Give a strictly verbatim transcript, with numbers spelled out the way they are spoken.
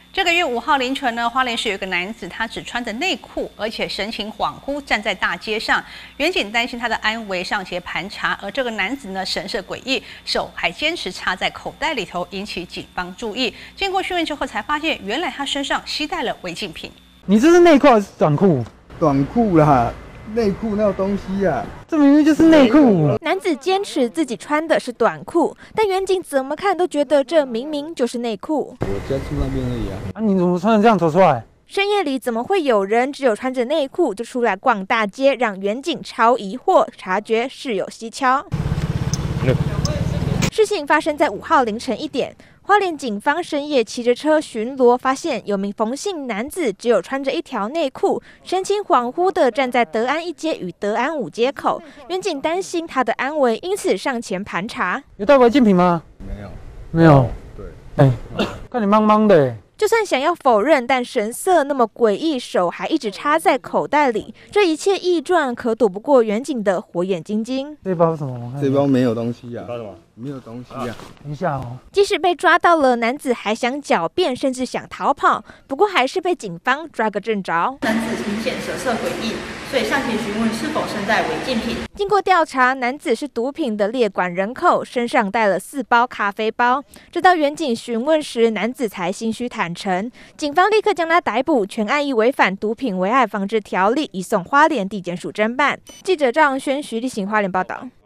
这个月五号凌晨呢，花莲市有一个男子，他只穿着内裤，而且神情恍惚站在大街上。远警担心他的安危，上前盘查。而这个男子呢，神色诡异，手还坚持插在口袋里头，引起警方注意。经过询问之后，才发现原来他身上携带了违禁品。 你这是内裤还是短裤？ 短裤啦。 内裤那有东西啊！ 这明明就是内裤。 男子坚持自己穿的是短裤，但远景怎么看都觉得这明明就是内裤。 我家住那边而已啊！ 啊，你怎么穿成这样走出来？ 深夜里怎么会有人只有穿着内裤就出来逛大街，让远景超疑惑，察觉事有蹊跷。事情发生在五号凌晨一点。 花莲警方深夜骑着车巡逻，发现有名冯姓男子只有穿着一条内裤，神情恍惚地站在德安一街与德安五街口。远警担心他的安危，因此上前盘查。 有带违禁品吗？ 没有， 没有。 对， 哎、欸，看你茫茫的。 就算想要否认，但神色那么诡异，手还一直插在口袋里，这一切异状可躲不过远景的火眼金睛。 这包什么？ 这包没有东西啊。 包什么？ 没有东西啊。 等一下哦。 即使被抓到了，男子还想狡辩，甚至想逃跑，不过还是被警方抓个正着。 男子明显神色诡异，所以上前询问是否身带违禁品。 经过调查，男子是毒品的列管人口，身上带了四包咖啡包。直到远警询问时，男子才心虚坦诚。警方立刻将他逮捕，全案以违反毒品危害防治条例移送花莲地检署侦办。记者赵昂轩、徐立行花莲报道。